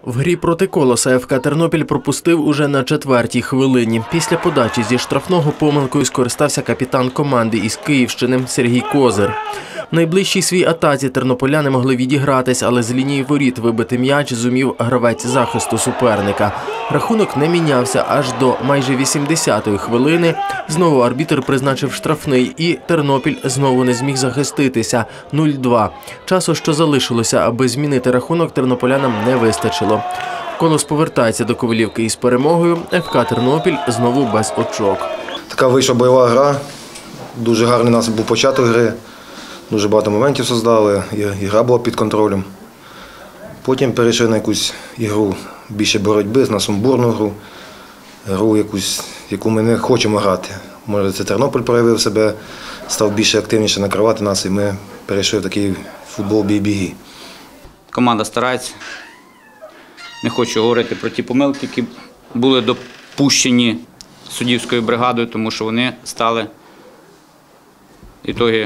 В грі проти Колоса ФК Тернопіль пропустив уже на 4-й хвилині. Після подачі зі штрафного помилкою скористався капітан команди із Київщини Сергій Козир. В найближчій свій атаці тернополяни могли відігратись, але з лінії воріт вибити м'яч зумів гравець захисту суперника. Рахунок не мінявся аж до майже 80-ї хвилини. Знову арбітр призначив штрафний і Тернопіль знову не зміг захиститися – 0-2. Часу, що залишилося, аби змінити рахунок, тернополянам не вистачило. Колос повертається до Ковалівки із перемогою, ФК Тернопіль знову без очок. Така вийшла бойова гра, дуже гарний у нас був початок гри, дуже багато моментів створили, гра була під контролем. Потім перейшли на якусь ігру більше боротьби, на сумбурну гру якусь, яку ми не хочемо грати. Може, це Тернопіль проявив себе, став більше активніше накривати нас, і ми перейшли в такий футбол бій-біги. Команда старається. Не хочу говорити про ті помилки, які були допущені суддівською бригадою, тому що вони стали ітоги,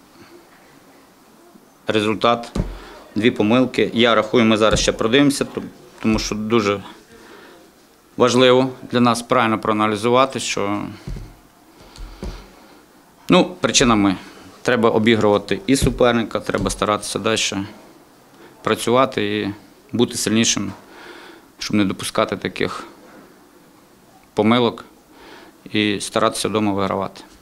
результат, 2 помилки. Я рахую, ми зараз ще продивимося, тому що дуже важливо для нас правильно проаналізувати, що причинами треба обігрувати і суперника, треба старатися далі працювати і бути сильнішим, щоб не допускати таких помилок і старатися вдома вигравати.